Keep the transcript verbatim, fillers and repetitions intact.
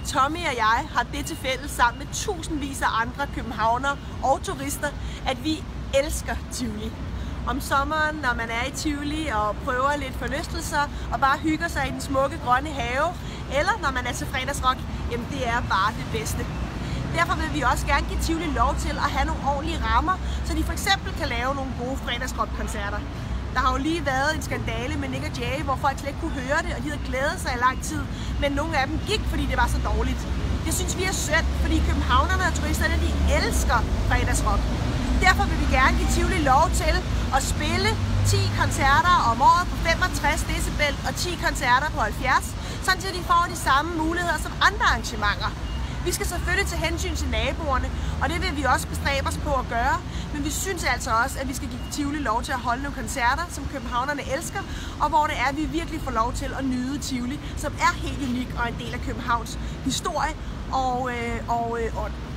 Tommy og jeg har det til fælles sammen med tusindvis af andre københavnere og turister, at vi elsker Tivoli. Om sommeren, når man er i Tivoli og prøver lidt forlystelser og bare hygger sig i den smukke grønne have, eller når man er til fredagsrock, jamen det er bare det bedste. Derfor vil vi også gerne give Tivoli lov til at have nogle ordentlige rammer, så de for eksempel kan lave nogle gode fredagsrock-koncerter. Der har jo lige været en skandale med Nik og Jay, hvor folk slet ikke kunne høre det, og de havde glædet sig i lang tid, men nogle af dem gik, fordi det var så dårligt. Det synes vi er synd, fordi københavnerne og turisterne, de elsker fredagsrock. Derfor vil vi gerne give Tivoli lov til at spille ti koncerter om året på femogtres decibel og ti koncerter på halvfjerds, sådan at de får de samme muligheder som andre arrangementer. Vi skal selvfølgelig tage hensyn til naboerne, og det vil vi også bestræbe os på at gøre, men vi synes altså også, at vi skal give Tivoli lov til at holde nogle koncerter, som københavnerne elsker, og hvor det er, at vi virkelig får lov til at nyde Tivoli, som er helt unik og en del af Københavns historie og, øh, og, øh, og